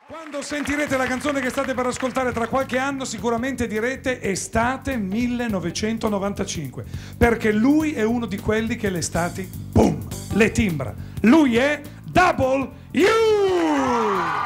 Quando sentirete la canzone che state per ascoltare tra qualche anno, sicuramente direte estate 1995, perché lui è uno di quelli che le estati, boom, le timbra. Lui è Double U!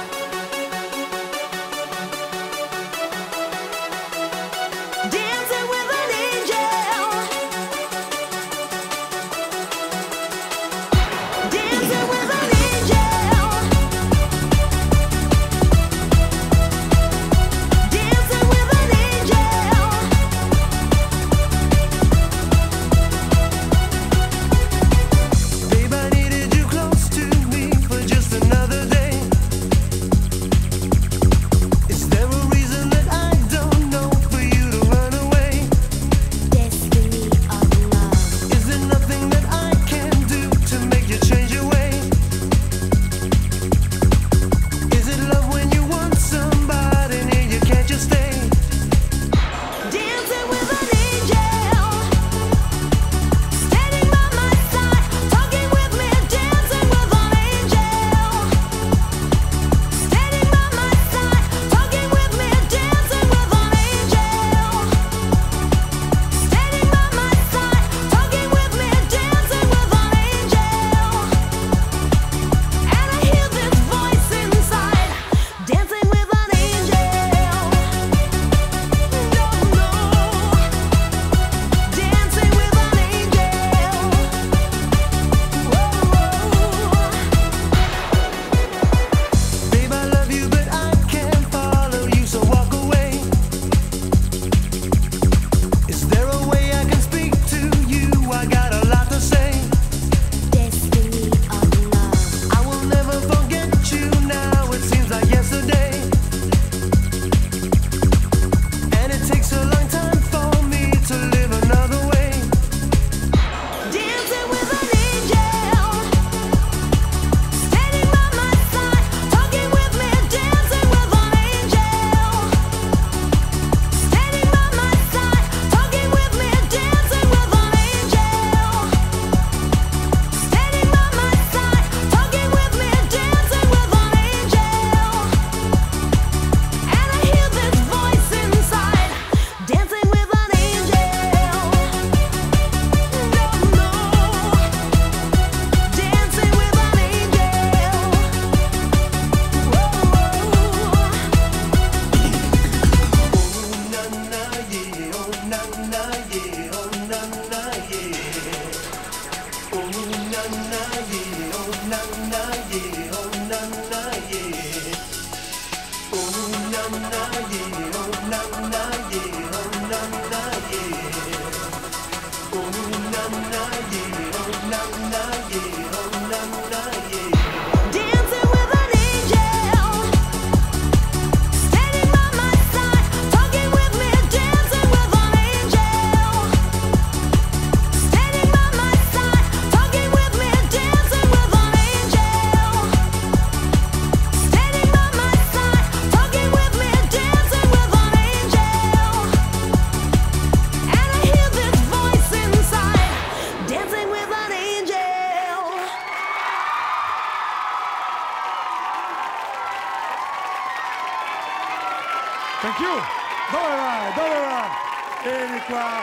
Thank you. Dove vai? Dove vai? Vieni qua.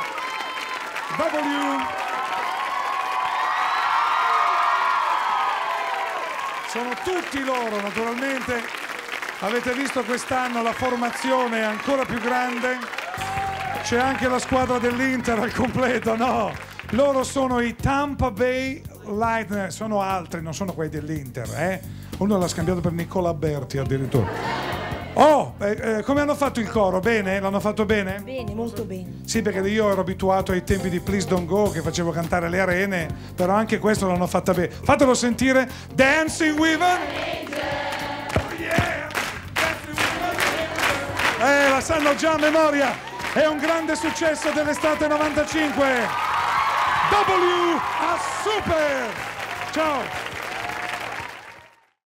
W. Sono tutti loro, naturalmente. Avete visto quest'anno la formazione è ancora più grande. C'è anche la squadra dell'Inter al completo, no? Loro sono i Tampa Bay Lightning, sono altri, non sono quelli dell'Inter, eh? Uno l'ha scambiato per Nicola Berti addirittura. Oh, come hanno fatto il coro? Bene? L'hanno fatto bene? Bene, molto bene. Sì, perché io ero abituato ai tempi di Please Don't Go, che facevo cantare le arene, però anche questo l'hanno fatta bene. Fatelo sentire. Dancing with an Angel. Oh yeah! Dancing with an Angel. La sanno già a memoria. È un grande successo dell'estate 95. W a super. Ciao.